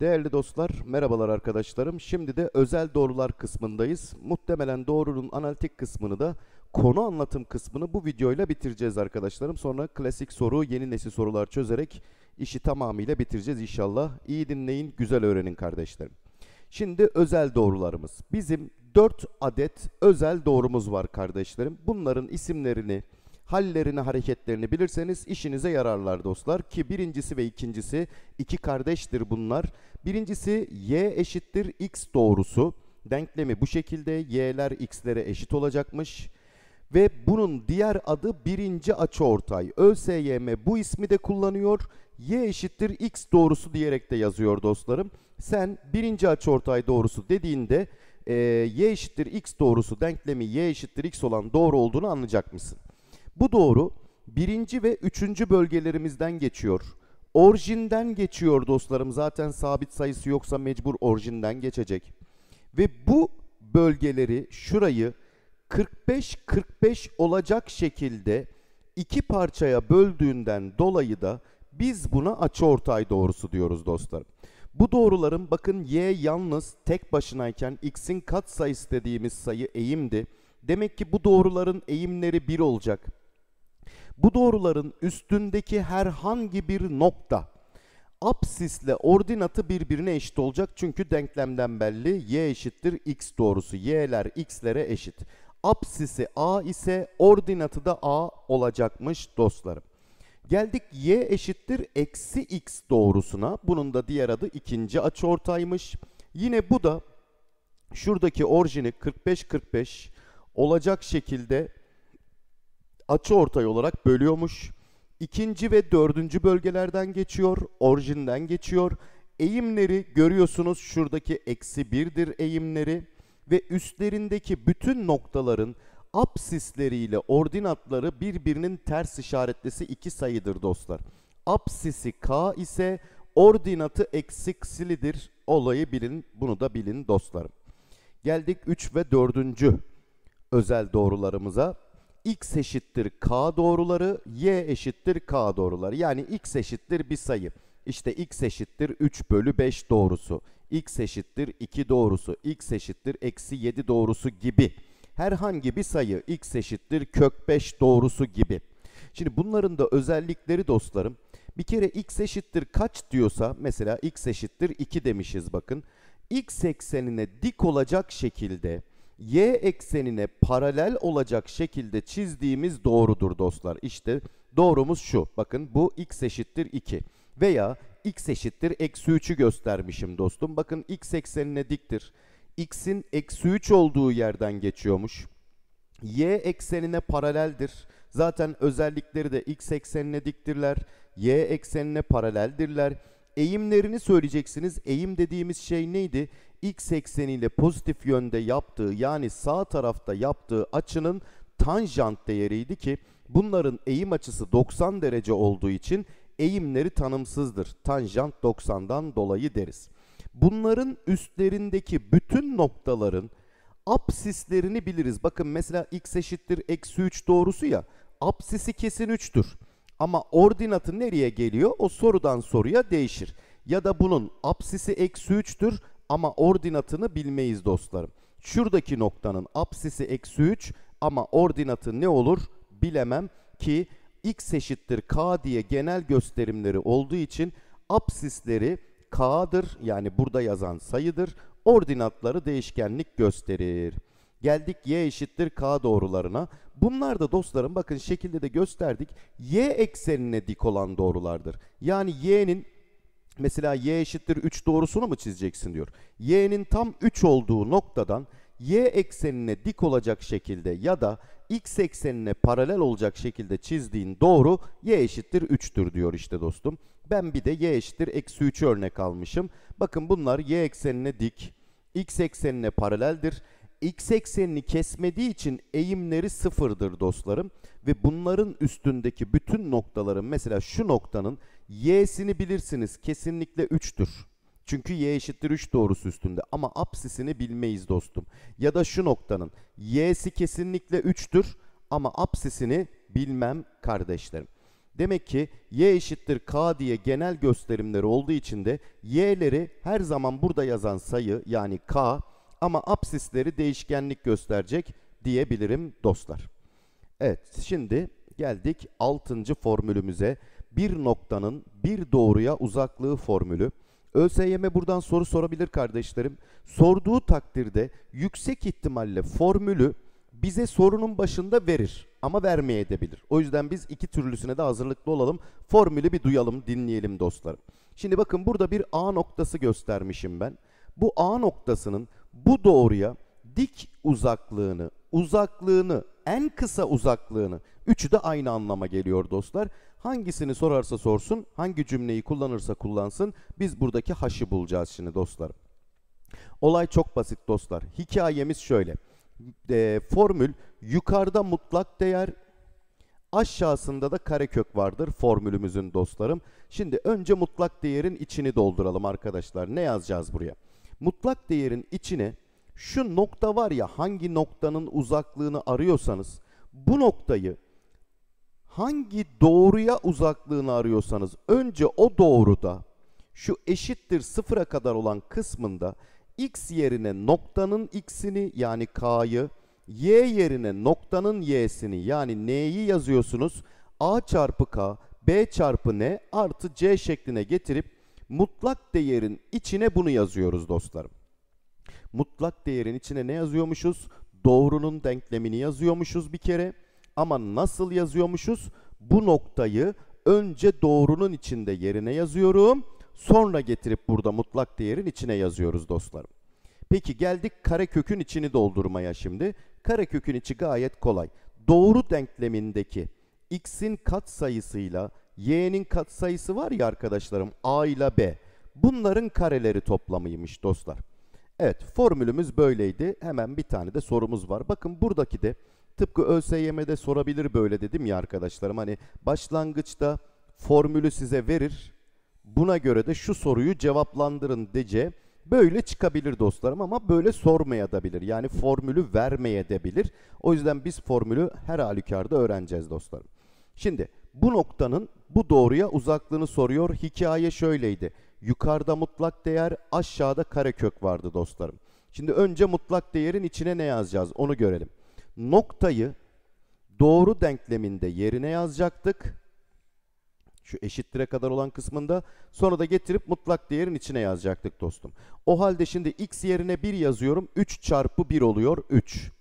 Değerli dostlar, merhabalar arkadaşlarım. Şimdi de özel doğrular kısmındayız. Muhtemelen doğrunun analitik kısmını da konu anlatım kısmını bu videoyla bitireceğiz arkadaşlarım. Sonra klasik soru, yeni nesil sorular çözerek işi tamamıyla bitireceğiz inşallah. İyi dinleyin, güzel öğrenin kardeşlerim. Şimdi özel doğrularımız. Bizim 4 adet özel doğrumuz var kardeşlerim. Bunların isimlerini, hallerini, hareketlerini bilirseniz işinize yararlar dostlar. Ki birincisi ve ikincisi iki kardeştir bunlar. Birincisi y eşittir x doğrusu. Denklemi bu şekilde, y'ler x'lere eşit olacakmış. Ve bunun diğer adı birinci açıortay. ÖSYM bu ismi de kullanıyor. Y eşittir x doğrusu diyerek de yazıyor dostlarım. Sen birinci açıortay doğrusu dediğinde y eşittir x doğrusu denklemi y eşittir x olan doğru olduğunu anlayacak mısın? Bu doğru birinci ve üçüncü bölgelerimizden geçiyor. Orijinden geçiyor dostlarım. Zaten sabit sayısı yoksa mecbur orijinden geçecek. Ve bu bölgeleri, şurayı 45-45 olacak şekilde iki parçaya böldüğünden dolayı da biz buna açıortay doğrusu diyoruz dostlarım. Bu doğruların bakın y yalnız tek başınayken x'in katsayısı dediğimiz sayı eğimdi. Demek ki bu doğruların eğimleri 1 olacak. Bu doğruların üstündeki herhangi bir nokta apsisle ordinatı birbirine eşit olacak. Çünkü denklemden belli y eşittir x doğrusu. Y'ler x'lere eşit. Apsisi a ise ordinatı da a olacakmış dostlarım. Geldik y eşittir eksi x doğrusuna. Bunun da diğer adı ikinci açıortaymış. Yine bu da şuradaki orijini 45-45 olacak şekilde açıortay olarak bölüyormuş. İkinci ve dördüncü bölgelerden geçiyor, orijinden geçiyor. Eğimleri görüyorsunuz, şuradaki eksi 1'dir eğimleri ve üstlerindeki bütün noktaların apsisleriyle ordinatları birbirinin ters işaretlisi iki sayıdır dostlar. Apsisi k ise ordinatı eksiksilidir. Olayı bilin, bunu da bilin dostlarım. Geldik 3 ve 4. özel doğrularımıza. X eşittir k doğruları, y eşittir k doğruları. Yani x eşittir bir sayı. İşte x eşittir 3 bölü 5 doğrusu. X eşittir 2 doğrusu. X eşittir eksi 7 doğrusu gibi. Herhangi bir sayı x eşittir kök 5 doğrusu gibi. Şimdi bunların da özellikleri dostlarım. Bir kere x eşittir kaç diyorsa, mesela x eşittir 2 demişiz bakın. X eksenine dik olacak şekilde y eksenine paralel olacak şekilde çizdiğimiz doğrudur dostlar. İşte doğrumuz şu. Bakın bu x eşittir 2. Veya x eşittir eksi 3'ü göstermişim dostum. Bakın x eksenine diktir. X'in eksi 3 olduğu yerden geçiyormuş. Y eksenine paraleldir. Zaten özellikleri de x eksenine diktirler. Y eksenine paraleldirler. Eğimlerini söyleyeceksiniz. Eğim dediğimiz şey neydi? X ekseniyle pozitif yönde yaptığı, yani sağ tarafta yaptığı açının tanjant değeriydi ki bunların eğim açısı 90 derece olduğu için eğimleri tanımsızdır. Tanjant 90'dan dolayı deriz. Bunların üstlerindeki bütün noktaların apsislerini biliriz. Bakın mesela x eşittir eksi 3 doğrusu ya, apsisi kesin 3'tür. Ama ordinatı nereye geliyor? O sorudan soruya değişir. Ya da bunun apsisi eksi 3'tür ama ordinatını bilmeyiz dostlarım. Şuradaki noktanın apsisi eksi 3 ama ordinatı ne olur bilemem ki x eşittir k diye genel gösterimleri olduğu için apsisleri k'dır, yani burada yazan sayıdır. Ordinatları değişkenlik gösterir. Geldik y eşittir k doğrularına. Bunlar da dostlarım bakın şekilde de gösterdik. Y eksenine dik olan doğrulardır. Yani y'nin mesela y eşittir 3 doğrusunu mu çizeceksin diyor. Y'nin tam 3 olduğu noktadan y eksenine dik olacak şekilde ya da x eksenine paralel olacak şekilde çizdiğin doğru y eşittir 3'tür diyor işte dostum. Ben bir de y eşittir eksi 3 örnek almışım. Bakın bunlar y eksenine dik, x eksenine paraleldir. X eksenini kesmediği için eğimleri sıfırdır dostlarım. Ve bunların üstündeki bütün noktaların, mesela şu noktanın y'sini bilirsiniz, kesinlikle 3'tür. Çünkü y eşittir 3 doğrusu üstünde, ama apsisini bilmeyiz dostum. Ya da şu noktanın y'si kesinlikle 3'tür ama apsisini bilmem kardeşlerim. Demek ki y eşittir k diye genel gösterimleri olduğu için de y'leri her zaman burada yazan sayı yani k ama apsisleri değişkenlik gösterecek diyebilirim dostlar. Evet, şimdi geldik 6. formülümüze. Bir noktanın bir doğruya uzaklığı formülü. ÖSYM buradan soru sorabilir kardeşlerim. Sorduğu takdirde yüksek ihtimalle formülü bize sorunun başında verir ama vermeyebilir. O yüzden biz iki türlüsüne de hazırlıklı olalım. Formülü bir duyalım, dinleyelim dostlarım. Şimdi bakın burada bir A noktası göstermişim ben. Bu A noktasının bu doğruya dik uzaklığını, en kısa uzaklığını, üçü de aynı anlama geliyor dostlar. Hangisini sorarsa sorsun, hangi cümleyi kullanırsa kullansın, biz buradaki h'ı bulacağız şimdi dostlarım. Olay çok basit dostlar. Hikayemiz şöyle. Formül yukarıda mutlak değer, aşağısında da karekök vardır formülümüzün dostlarım. Şimdi önce mutlak değerin içini dolduralım arkadaşlar. Ne yazacağız buraya? Mutlak değerin içine şu nokta var ya, hangi noktanın uzaklığını arıyorsanız bu noktayı, hangi doğruya uzaklığını arıyorsanız önce o doğruda şu eşittir sıfıra kadar olan kısmında x yerine noktanın x'ini yani k'yı, y yerine noktanın y'sini yani n'yi yazıyorsunuz. A çarpı k, b çarpı n artı c şekline getirip mutlak değerin içine bunu yazıyoruz dostlarım. Mutlak değerin içine ne yazıyormuşuz? Doğrunun denklemini yazıyormuşuz bir kere. Ama nasıl yazıyormuşuz? Bu noktayı önce doğrunun içinde yerine yazıyorum. Sonra getirip burada mutlak değerin içine yazıyoruz dostlarım. Peki geldik karekökün içini doldurmaya şimdi. Karekökün içi gayet kolay. Doğru denklemindeki x'in katsayısıyla y'nin katsayısı var ya arkadaşlarım, a ile b. Bunların kareleri toplamıymış dostlar. Evet, formülümüz böyleydi. Hemen bir tane de sorumuz var. Bakın buradaki de tıpkı ÖSYM'de sorabilir böyle dedim ya arkadaşlarım. Hani başlangıçta formülü size verir. Buna göre de şu soruyu cevaplandırın diyece böyle çıkabilir dostlarım ama böyle sormayabilir. Yani formülü vermeyebilir. O yüzden biz formülü her halükarda öğreneceğiz dostlarım. Şimdi bu noktanın bu doğruya uzaklığını soruyor. Hikaye şöyleydi. Yukarıda mutlak değer, aşağıda karekök vardı dostlarım. Şimdi önce mutlak değerin içine ne yazacağız onu görelim. Noktayı doğru denkleminde yerine yazacaktık. Şu eşittire kadar olan kısmında. Sonra da getirip mutlak değerin içine yazacaktık dostum. O halde şimdi x yerine 1 yazıyorum. 3 çarpı 1 oluyor 3.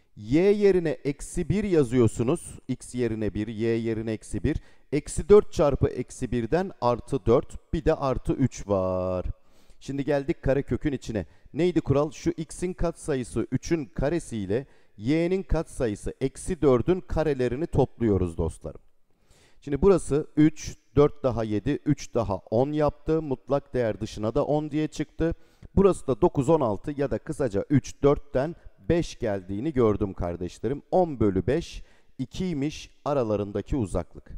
Y yerine eksi 1 yazıyorsunuz. X yerine 1, y yerine eksi 1. Eksi 4 çarpı eksi 1'den artı 4. Bir de artı 3 var. Şimdi geldik karekökün içine. Neydi kural? Şu x'in katsayısı 3'ün karesiyle y'nin katsayısı eksi 4'ün karelerini topluyoruz dostlarım. Şimdi burası 3, 4 daha 7, 3 daha 10 yaptı. Mutlak değer dışına da 10 diye çıktı. Burası da 9, 16 ya da kısaca 3, 4'ten 5 geldiğini gördüm kardeşlerim. 10 bölü 5, 2'ymiş aralarındaki uzaklık.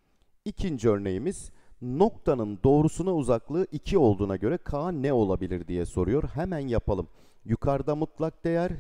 İkinci örneğimiz, noktanın doğrusuna uzaklığı 2 olduğuna göre k ne olabilir diye soruyor. Hemen yapalım. Yukarıda mutlak değer,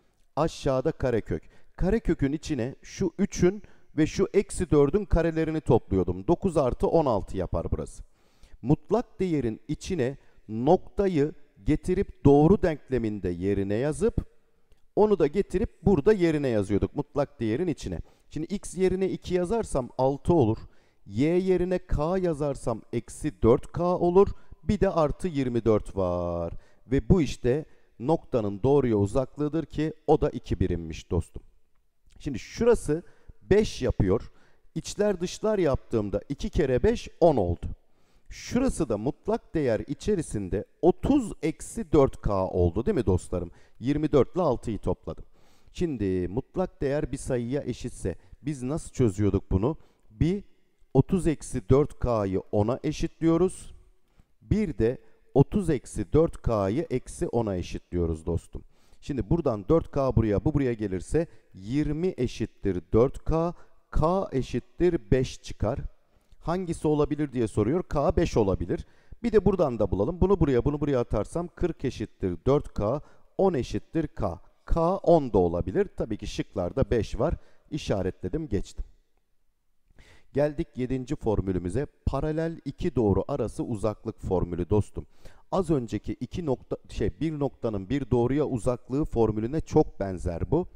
aşağıda karekök. Karekökün içine şu 3'ün ve şu eksi 4'ün karelerini topluyordum. 9 artı 16 yapar burası. Mutlak değerin içine noktayı getirip doğru denkleminde yerine yazıp onu da getirip burada yerine yazıyorduk mutlak değerin içine. Şimdi x yerine 2 yazarsam 6 olur. Y yerine k yazarsam eksi 4k olur. Bir de artı 24 var. Ve bu işte noktanın doğruya uzaklığıdır ki o da 2 birimmiş dostum. Şimdi şurası 5 yapıyor. İçler dışlar yaptığımda 2 kere 5 10 oldu. Şurası da mutlak değer içerisinde 30 eksi 4k oldu değil mi dostlarım? 24 ile 6'yı topladım. Şimdi mutlak değer bir sayıya eşitse biz nasıl çözüyorduk bunu? Bir 30 eksi 4k'yı 10'a eşitliyoruz. Bir de 30 eksi 4k'yı eksi 10'a eşitliyoruz dostum. Şimdi buradan 4k buraya, bu buraya gelirse 20 eşittir 4k, k eşittir 5 çıkar. Hangisi olabilir diye soruyor. K 5 olabilir. Bir de buradan da bulalım. Bunu buraya, bunu buraya atarsam 40 eşittir 4k, 10 eşittir k. K 10 da olabilir. Tabii ki şıklarda 5 var. İşaretledim, geçtim. Geldik 7. formülümüze. Paralel iki doğru arası uzaklık formülü dostum. Az önceki bir noktanın bir doğruya uzaklığı formülüne çok benzer bu.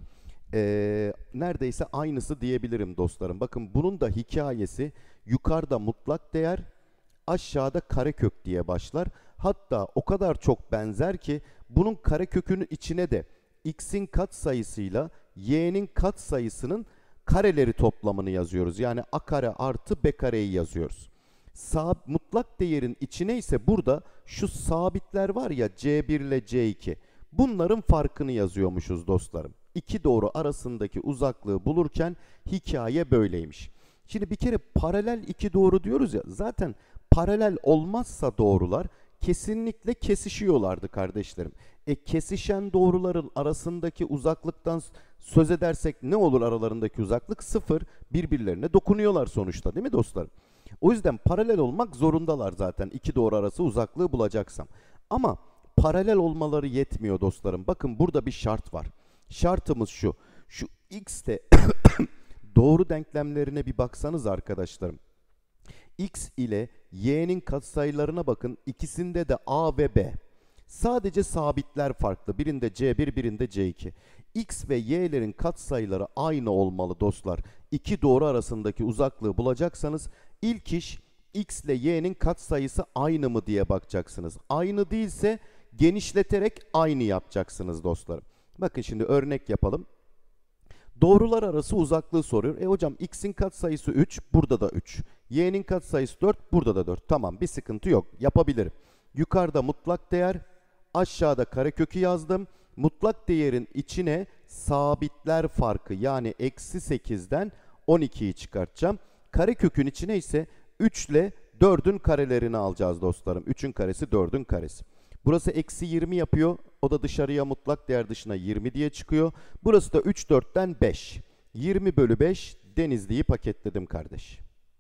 Neredeyse aynısı diyebilirim dostlarım. Bakın bunun da hikayesi yukarıda mutlak değer, aşağıda karekök diye başlar. Hatta o kadar çok benzer ki bunun karekökünün içine de x'in katsayısıyla y'nin katsayısının kareleri toplamını yazıyoruz. Yani a kare artı b kareyi yazıyoruz. Mutlak değerin içine ise burada şu sabitler var ya, c1 ile c2. Bunların farkını yazıyormuşuz dostlarım. İki doğru arasındaki uzaklığı bulurken hikaye böyleymiş. Şimdi bir kere paralel iki doğru diyoruz ya, zaten paralel olmazsa doğrular kesinlikle kesişiyorlardı kardeşlerim. Kesişen doğruların arasındaki uzaklıktan söz edersek ne olur aralarındaki uzaklık? Sıfır. Birbirlerine dokunuyorlar sonuçta, değil mi dostlarım? O yüzden paralel olmak zorundalar zaten iki doğru arası uzaklığı bulacaksam. Ama paralel olmaları yetmiyor dostlarım. Bakın burada bir şart var. Şartımız şu. Şu x'te doğru denklemlerine bir baksanız arkadaşlarım. X ile y'nin katsayılarına bakın. İkisinde de a ve b. Sadece sabitler farklı. Birinde c1, birinde c2. X ve y'lerin katsayıları aynı olmalı dostlar. İki doğru arasındaki uzaklığı bulacaksanız ilk iş x ile y'nin katsayısı aynı mı diye bakacaksınız. Aynı değilse genişleterek aynı yapacaksınız dostlarım. Bakın şimdi örnek yapalım. Doğrular arası uzaklığı soruyor. Hocam x'in katsayısı 3, burada da 3. Y'nin katsayısı 4, burada da 4. Tamam, bir sıkıntı yok. Yapabilirim. Yukarıda mutlak değer, aşağıda karekökü yazdım. Mutlak değerin içine sabitler farkı yani eksi 8'den 12'yi çıkartacağım. Karekökün içine ise 3 ile 4'ün karelerini alacağız dostlarım. 3'ün karesi 4'ün karesi. Burası eksi 20 yapıyor. O da dışarıya mutlak değer dışına 20 diye çıkıyor. Burası da 3 4'ten 5. 20 bölü 5 Denizli'yi paketledim kardeş.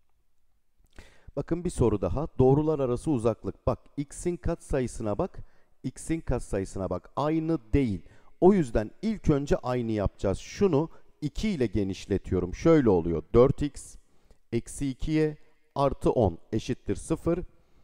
Bakın bir soru daha. Doğrular arası uzaklık. Bak x'in katsayısına bak. X'in katsayısına bak. Aynı değil. O yüzden ilk önce aynı yapacağız. Şunu 2 ile genişletiyorum. Şöyle oluyor. 4x eksi 2y artı 10 eşittir 0.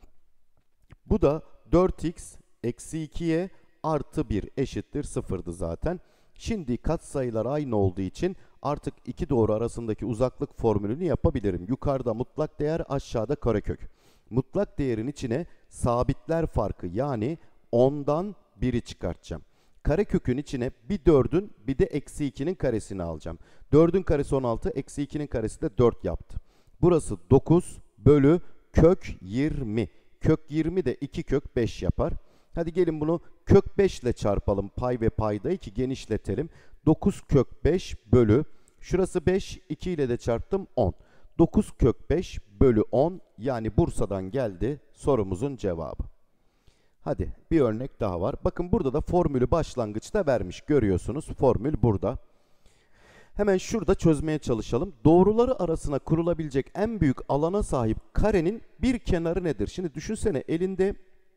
Bu da 4x eksi 2y artı 1 eşittir 0'dı zaten. Şimdi katsayılar aynı olduğu için artık iki doğru arasındaki uzaklık formülünü yapabilirim. Yukarıda mutlak değer, aşağıda karekök. Mutlak değerin içine sabitler farkı yani 10'dan 1'i çıkartacağım. Karekökün içine bir 4'ün bir de eksi 2'nin karesini alacağım. 4'ün karesi 16, eksi 2'nin karesi de 4 yaptı. Burası 9 bölü kök 20. Kök 20 de 2 kök 5 yapar. Hadi gelin bunu kök 5 ile çarpalım pay ve paydayı ki genişletelim. 9 kök 5 bölü, şurası 5, 2 ile de çarptım 10. 9 kök 5 bölü 10 yani Bursa'dan geldi sorumuzun cevabı. Hadi bir örnek daha var. Bakın burada da formülü başlangıçta vermiş. Görüyorsunuz formül burada. Hemen şurada çözmeye çalışalım. Doğruları arasına kurulabilecek en büyük alana sahip karenin bir kenarı nedir? Şimdi düşünsene elinde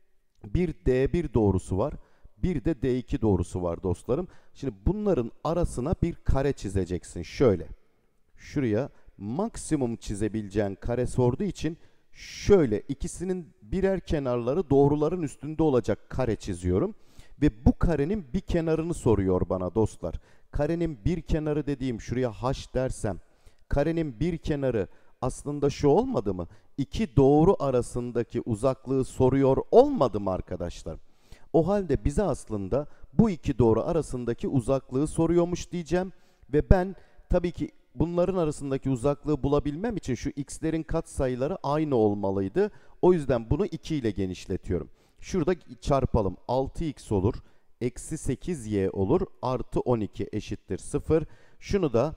bir D1 doğrusu var. Bir de D2 doğrusu var dostlarım. Şimdi bunların arasına bir kare çizeceksin. Şöyle. Şuraya maksimum çizebileceğin kare sorduğu için şöyle ikisinin birer kenarları doğruların üstünde olacak kare çiziyorum. Ve bu karenin bir kenarını soruyor bana dostlar. Karenin bir kenarı dediğim şuraya h dersem, karenin bir kenarı aslında şu olmadı mı? İki doğru arasındaki uzaklığı soruyor olmadı mı arkadaşlar? O halde bize aslında bu iki doğru arasındaki uzaklığı soruyormuş diyeceğim. Ve ben tabii ki bunların arasındaki uzaklığı bulabilmem için şu x'lerin katsayıları aynı olmalıydı. O yüzden bunu 2 ile genişletiyorum. Şurada çarpalım. 6x olur. Eksi 8y olur. Artı 12 eşittir 0. Şunu da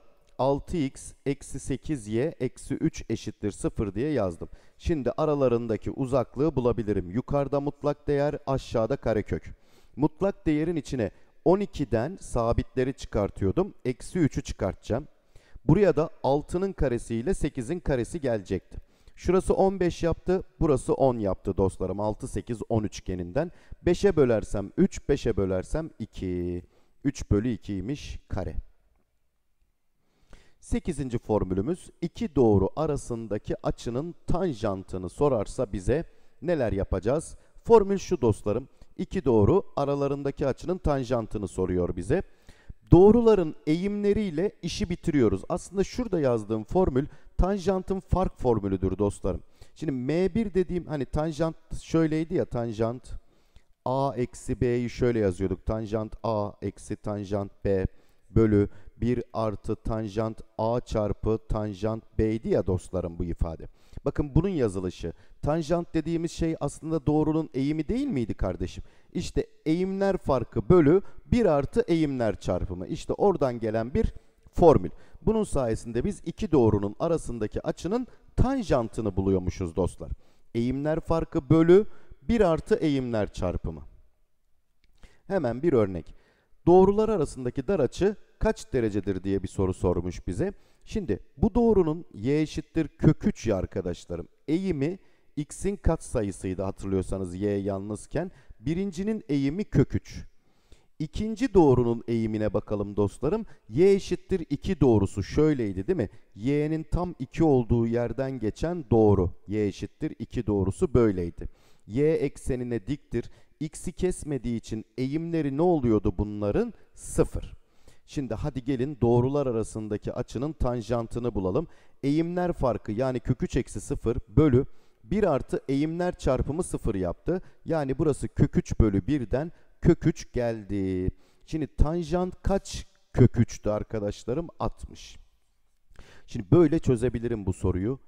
6x eksi 8y eksi 3 eşittir 0 diye yazdım. Şimdi aralarındaki uzaklığı bulabilirim. Yukarıda mutlak değer, aşağıda karekök. Mutlak değerin içine 12'den sabitleri çıkartıyordum. Eksi 3'ü çıkartacağım. Buraya da 6'nın karesi ile 8'in karesi gelecekti. Şurası 15 yaptı, burası 10 yaptı dostlarım. 6, 8, 10 üçgeninden. 5'e bölersem 3, 5'e bölersem 2. 3 bölü 2'ymiş kare. 8. formülümüz iki doğru arasındaki açının tanjantını sorarsa bize neler yapacağız? Formül şu dostlarım. İki doğru aralarındaki açının tanjantını soruyor bize. Doğruların eğimleriyle işi bitiriyoruz. Aslında şurada yazdığım formül tanjantın fark formülüdür dostlarım. Şimdi M1 dediğim hani tanjant şöyleydi ya, tanjant A eksi B'yi şöyle yazıyorduk. Tanjant A eksi tanjant B bölü 1 artı tanjant A çarpı tanjant B'ydi ya dostlarım bu ifade. Bakın bunun yazılışı. Tanjant dediğimiz şey aslında doğrunun eğimi değil miydi kardeşim? İşte eğimler farkı bölü 1 artı eğimler çarpımı. İşte oradan gelen bir formül. Bunun sayesinde biz iki doğrunun arasındaki açının tanjantını buluyormuşuz dostlar. Eğimler farkı bölü 1 artı eğimler çarpımı. Hemen bir örnek. Doğrular arasındaki dar açı kaç derecedir diye bir soru sormuş bize. Şimdi bu doğrunun y eşittir kök 3 ya arkadaşlarım. Eğimi x'in katsayısıydı hatırlıyorsanız y yalnızken. Birincinin eğimi kök 3. İkinci doğrunun eğimine bakalım dostlarım. Y eşittir 2 doğrusu şöyleydi değil mi? Y'nin tam 2 olduğu yerden geçen doğru. Y eşittir 2 doğrusu böyleydi. Y eksenine diktir. X'i kesmediği için eğimleri ne oluyordu bunların? 0. Şimdi hadi gelin doğrular arasındaki açının tanjantını bulalım. Eğimler farkı yani kök 3 eksi 0 bölü 1 artı eğimler çarpımı 0 yaptı. Yani burası kök 3 bölü 1'den kök 3 geldi. Şimdi tanjant kaç kök 3'tü arkadaşlarım? 60. Şimdi böyle çözebilirim bu soruyu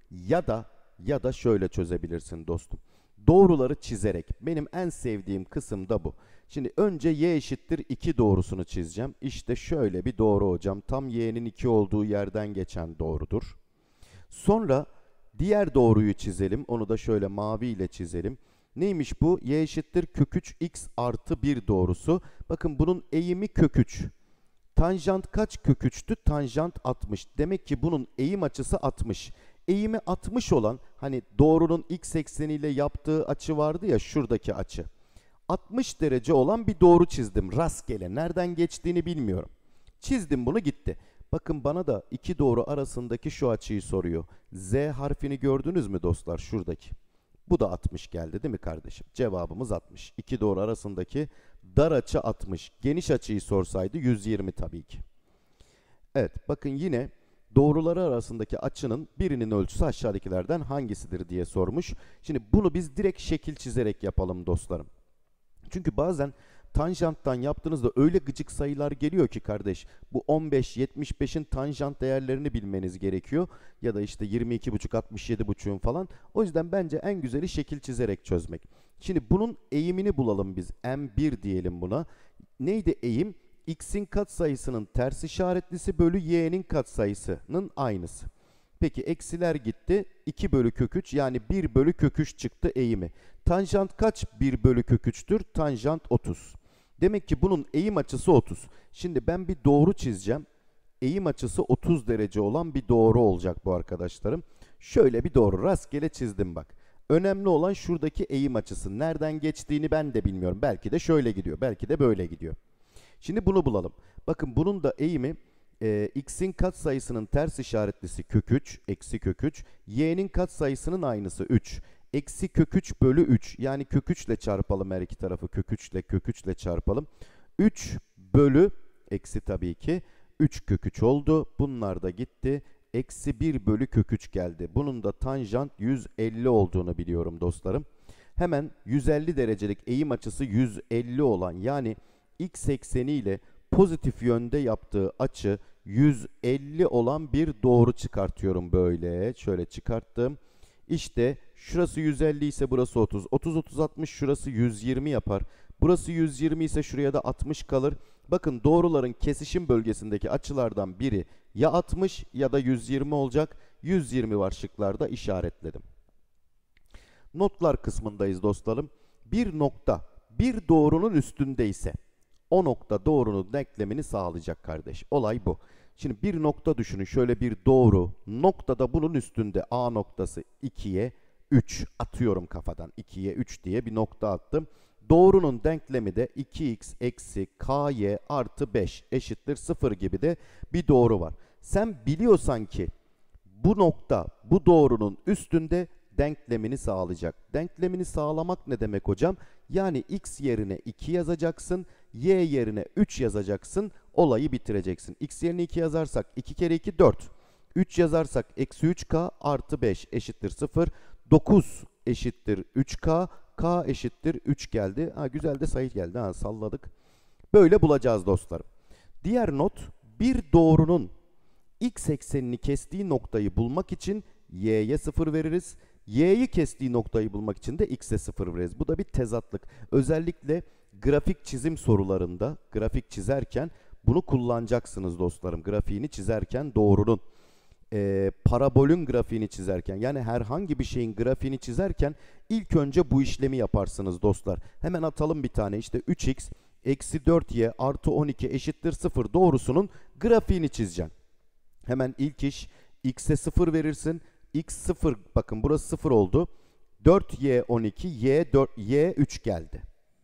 ya da şöyle çözebilirsin dostum. Doğruları çizerek. Benim en sevdiğim kısım da bu. Şimdi önce y eşittir 2 doğrusunu çizeceğim. İşte şöyle bir doğru hocam. Tam y'nin 2 olduğu yerden geçen doğrudur. Sonra diğer doğruyu çizelim. Onu da şöyle mavi ile çizelim. Neymiş bu? Y eşittir kök 3 x artı 1 doğrusu. Bakın bunun eğimi kök 3. Tanjant kaç kök 3'tü? Tanjant 60. Demek ki bunun eğim açısı 60. Eğimi 60 olan hani doğrunun x ekseniyle yaptığı açı vardı ya, şuradaki açı. 60 derece olan bir doğru çizdim rastgele. Nereden geçtiğini bilmiyorum. Çizdim bunu gitti. Bakın bana da iki doğru arasındaki şu açıyı soruyor. Z harfini gördünüz mü dostlar şuradaki? Bu da 60 geldi değil mi kardeşim? Cevabımız 60. İki doğru arasındaki dar açı 60. Geniş açıyı sorsaydı 120 tabii ki. Evet bakın yine doğruları arasındaki açının birinin ölçüsü aşağıdakilerden hangisidir diye sormuş. Şimdi bunu biz direkt şekil çizerek yapalım dostlarım. Çünkü bazen tanjanttan yaptığınızda öyle gıcık sayılar geliyor ki kardeş. Bu 15, 75'in tanjant değerlerini bilmeniz gerekiyor. Ya da işte 22,5, 67,5'un falan. O yüzden bence en güzeli şekil çizerek çözmek. Şimdi bunun eğimini bulalım biz. M1 diyelim buna. Neydi eğim? X'in katsayısının ters işaretlisi bölü y'nin katsayısının aynısı. Peki eksiler gitti. 2 bölü kök 3 yani 1 bölü kök 3 çıktı eğimi. Tanjant kaç 1 bölü kök 3'tür? Tanjant 30. Demek ki bunun eğim açısı 30. Şimdi ben bir doğru çizeceğim. Eğim açısı 30 derece olan bir doğru olacak bu arkadaşlarım. Şöyle bir doğru rastgele çizdim bak. Önemli olan şuradaki eğim açısı. Nereden geçtiğini ben de bilmiyorum. Belki de şöyle gidiyor. Belki de böyle gidiyor. Şimdi bunu bulalım. Bakın bunun da eğimi x'in katsayısının ters işaretlisi kök 3, eksi kök 3. Y'nin katsayısının aynısı 3. Eksi kök 3 bölü 3. Yani kök 3 ile çarpalım her iki tarafı. Kök 3 ile kök 3 ile çarpalım. 3 bölü eksi tabii ki 3 kök 3 oldu. Bunlar da gitti. Eksi 1 bölü kök 3 geldi. Bunun da tanjant 150 olduğunu biliyorum dostlarım. Hemen 150 derecelik eğim açısı 150 olan yani x ekseni ile pozitif yönde yaptığı açı 150 olan bir doğru çıkartıyorum böyle. Şöyle çıkarttım. İşte şurası 150 ise burası 30. 30, 30, 60 şurası 120 yapar. Burası 120 ise şuraya da 60 kalır. Bakın doğruların kesişim bölgesindeki açılardan biri ya 60 ya da 120 olacak. 120 var şıklarda işaretledim. Notlar kısmındayız dostlarım. Bir nokta bir doğrunun üstünde ise o nokta doğrunun denklemini sağlayacak kardeş. Olay bu. Şimdi bir nokta düşünün. Şöyle bir doğru. Noktada bunun üstünde A noktası 2'ye 3 atıyorum kafadan. 2'ye 3 diye bir nokta attım. Doğrunun denklemi de 2x eksi ky artı 5 eşittir 0 gibi de bir doğru var. Sen biliyorsan ki bu nokta bu doğrunun üstünde, denklemini sağlayacak. Denklemini sağlamak ne demek hocam? Yani x yerine 2 yazacaksın, y yerine 3 yazacaksın, olayı bitireceksin. X yerine 2 yazarsak 2 kere 2 4. 3 yazarsak eksi 3k artı 5 eşittir 0. 9 eşittir 3k. K eşittir 3 geldi. Ha, güzel de sayı geldi. Ha, salladık. Böyle bulacağız dostlarım. Diğer not, bir doğrunun x eksenini kestiği noktayı bulmak için y'ye 0 veririz. Y'yi kestiği noktayı bulmak için de x'e 0 veririz. Bu da bir tezatlık. Özellikle grafik çizim sorularında, grafik çizerken bunu kullanacaksınız dostlarım. Grafiğini çizerken doğrunun, parabolün grafiğini çizerken, yani herhangi bir şeyin grafiğini çizerken ilk önce bu işlemi yaparsınız dostlar. Hemen atalım bir tane. İşte 3x eksi 4y artı 12 eşittir 0 doğrusunun grafiğini çizeceksin. Hemen ilk iş, x'e 0 verirsin. X 0, bakın burası 0 oldu. 4y 12, y 3 geldi.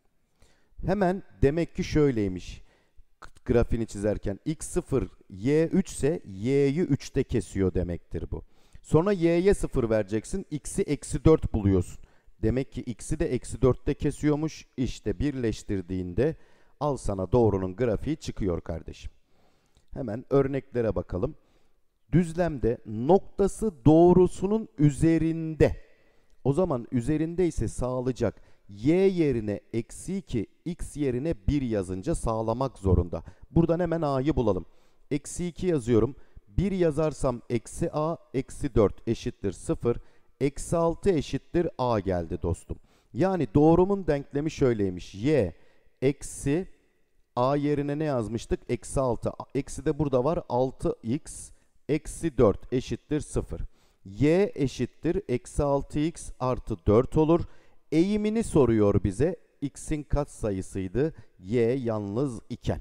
Hemen demek ki şöyleymiş. Grafiğini çizerken x 0, y 3 ise y'yi 3'te kesiyor demektir bu. Sonra y'ye 0 vereceksin. X'i eksi 4 buluyorsun. Demek ki x'i de eksi 4'te kesiyormuş. İşte birleştirdiğinde al sana doğrunun grafiği çıkıyor kardeşim. Hemen örneklere bakalım. Düzlemde noktası doğrusunun üzerinde. O zaman üzerinde ise sağlayacak. Y yerine eksi 2, x yerine 1 yazınca sağlamak zorunda. Buradan hemen a'yı bulalım. Eksi 2 yazıyorum. 1 yazarsam eksi a, eksi 4 eşittir 0. Eksi 6 eşittir a geldi dostum. Yani doğrumun denklemi şöyleymiş. Y eksi a yerine ne yazmıştık? Eksi 6. Eksi de burada var. 6x eksi 4 eşittir 0. Y eşittir eksi 6x artı 4 olur. Eğimini soruyor bize. X'in katsayısıydı. Y yalnız iken.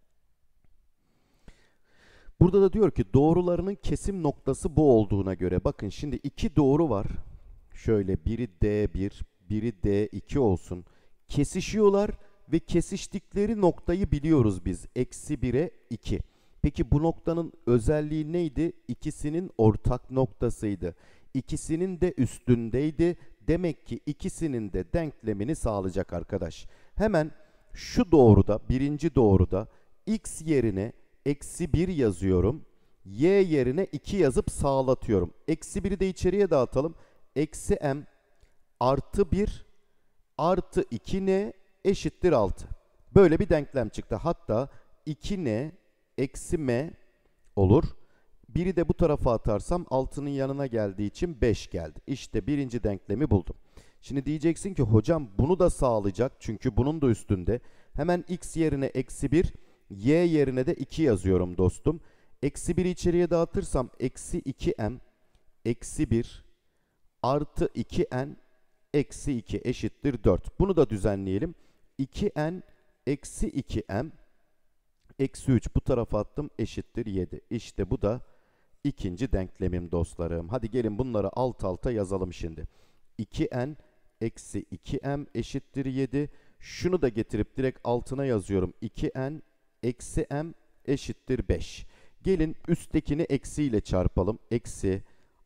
Burada da diyor ki doğrularının kesim noktası bu olduğuna göre. Bakın şimdi iki doğru var. Şöyle biri D1, biri D2 olsun. Kesişiyorlar ve kesiştikleri noktayı biliyoruz biz. Eksi 1'e 2. Peki bu noktanın özelliği neydi? İkisinin ortak noktasıydı. İkisinin de üstündeydi. Demek ki ikisinin de denklemini sağlayacak arkadaş. Hemen şu doğruda, birinci doğruda x yerine eksi 1 yazıyorum. Y yerine 2 yazıp sağlatıyorum. Eksi 1'i de içeriye dağıtalım. Eksi m artı 1 artı 2n eşittir 6. Böyle bir denklem çıktı. Hatta 2n eksi m olur. Biri de bu tarafa atarsam 6'nın yanına geldiği için 5 geldi. İşte birinci denklemi buldum. Şimdi diyeceksin ki hocam bunu da sağlayacak. Çünkü bunun da üstünde. Hemen x yerine eksi 1, y yerine de 2 yazıyorum dostum. Eksi 1'i içeriye dağıtırsam eksi 2m eksi 1 artı 2n eksi 2 eşittir 4. Bunu da düzenleyelim. 2n eksi 2m eksi 3 bu tarafa attım eşittir 7. İşte bu da ikinci denklemim dostlarım. Hadi gelin bunları alt alta yazalım şimdi. 2n eksi 2m eşittir 7. Şunu da getirip direkt altına yazıyorum. 2n eksi m eşittir 5. Gelin üsttekini eksiyle çarpalım. Eksi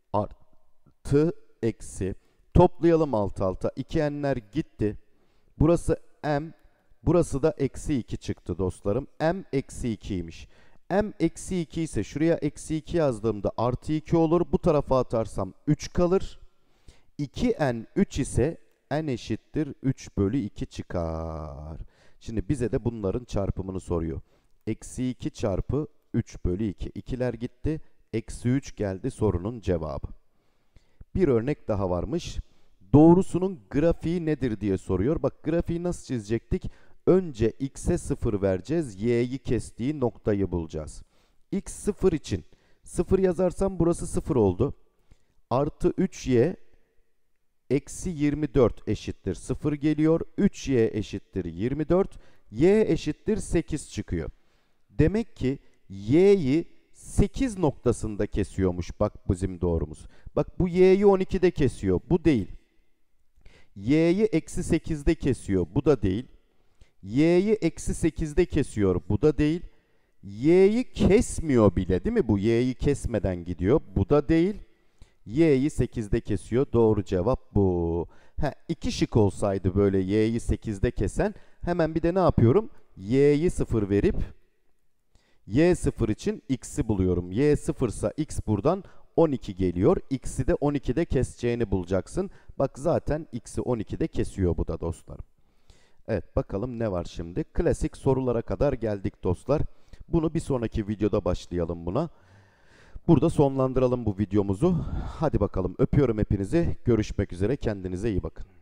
artı eksi. Toplayalım alt alta. 2n'ler gitti. Burası m. Burası da eksi 2 çıktı dostlarım. M eksi 2'ymiş. M eksi 2 ise şuraya eksi 2 yazdığımda artı 2 olur. Bu tarafa atarsam 3 kalır. 2n 3 ise n eşittir 3 bölü 2 çıkar. Şimdi bize de bunların çarpımını soruyor. Eksi 2 çarpı 3 bölü 2. İkiler gitti. Eksi 3 geldi sorunun cevabı. Bir örnek daha varmış. Doğrusunun grafiği nedir diye soruyor. Bak grafiği nasıl çizecektik? Önce x'e 0 vereceğiz. Y'yi kestiği noktayı bulacağız. X 0 için 0 yazarsam burası 0 oldu. Artı 3y eksi 24 eşittir 0 geliyor. 3y eşittir 24. Y eşittir 8 çıkıyor. Demek ki y'yi 8 noktasında kesiyormuş. Bak bizim doğrumuz. Bak bu y'yi 12'de kesiyor. Bu değil. Y'yi eksi 8'de kesiyor. Bu da değil. Y'yi eksi 8'de kesiyor. Bu da değil. Y'yi kesmiyor bile değil mi? Bu Y'yi kesmeden gidiyor. Bu da değil. Y'yi 8'de kesiyor. Doğru cevap bu. İki şık olsaydı böyle Y'yi 8'de kesen, hemen bir de ne yapıyorum? Y'yi 0 verip Y 0 için X'i buluyorum. Y 0 ise X buradan 12 geliyor. X'i de 12'de keseceğini bulacaksın. Bak zaten X'i 12'de kesiyor bu da dostlarım. Evet, bakalım ne var şimdi? Klasik sorulara kadar geldik dostlar. Bunu bir sonraki videoda başlayalım buna. Burada sonlandıralım bu videomuzu. Hadi bakalım, öpüyorum hepinizi. Görüşmek üzere, kendinize iyi bakın.